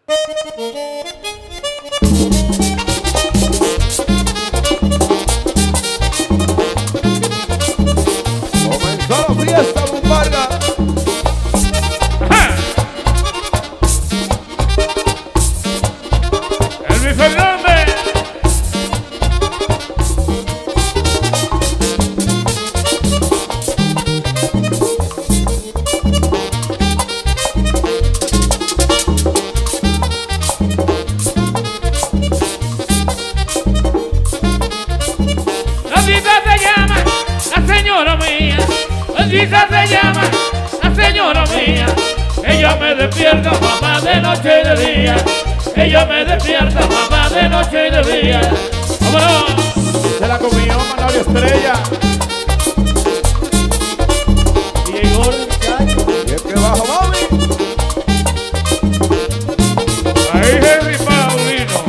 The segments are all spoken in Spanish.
Comenzó la fiesta, Bombarga. Elvis Fernández. Lisa se llama, la señora mía. Ella me despierta, mamá, de noche y de día. Ella me despierta, mamá, de noche y de día. ¡Vámonos! Se la comió Manolio Estrella. Y Igor, muchacho. Y es que bajo, mami. Ahí Henry Paulino.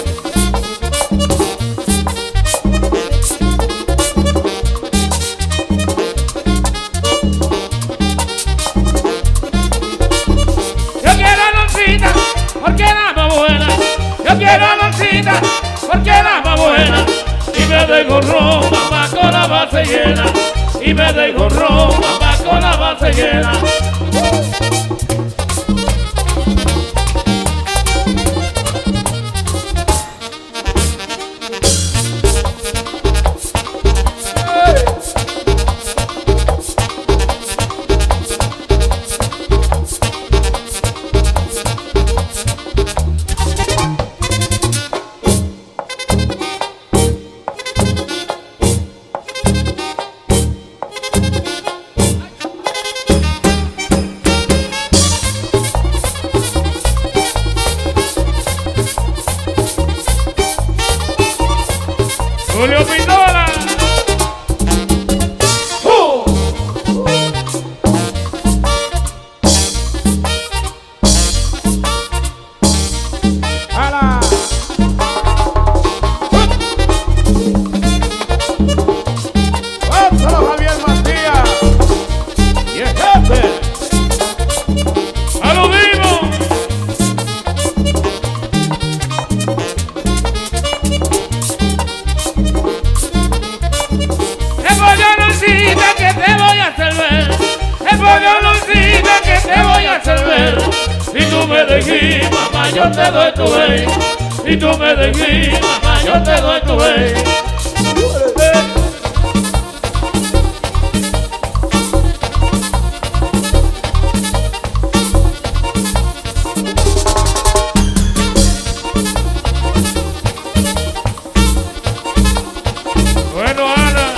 Porque la más buena, yo quiero a Loncita, porque la más buena. Y me dejo ron, mamá, con la base llena. Y me dejo ron, mamá, con la base llena. Julio Pindola. ¡Hala! ¡Vamos, Javier Matías! ¡Y el jefe! ¡A lo vivo! Que te voy a hacer ver, el pollo Loncita que te voy a hacer ver. Si tú me dejes, mamá, yo te doy tu vez. Si tú me dejes, mamá, yo te doy tu vez. Bueno, Ana.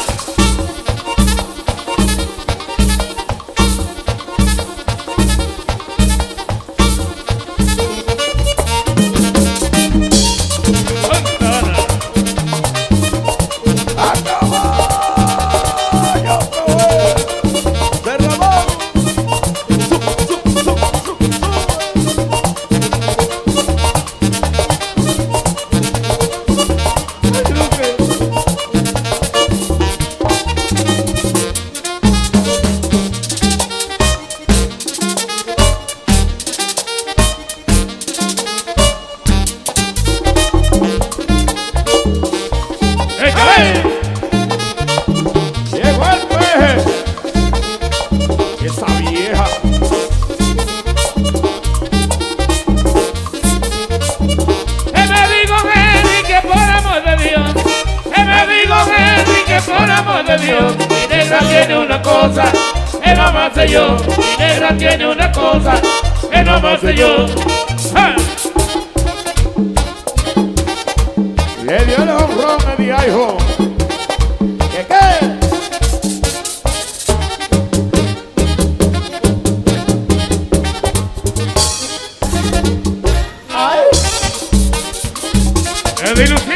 Llegó el peje. Esa vieja. Me digo Henry que por amor de Dios. Me digo Henry que por amor de Dios. Mi negra tiene una cosa que no más sé yo. Mi negra tiene una cosa que no más sé yo. ¡Ja! Le dio el honrón a mi hijo. ¿Qué? El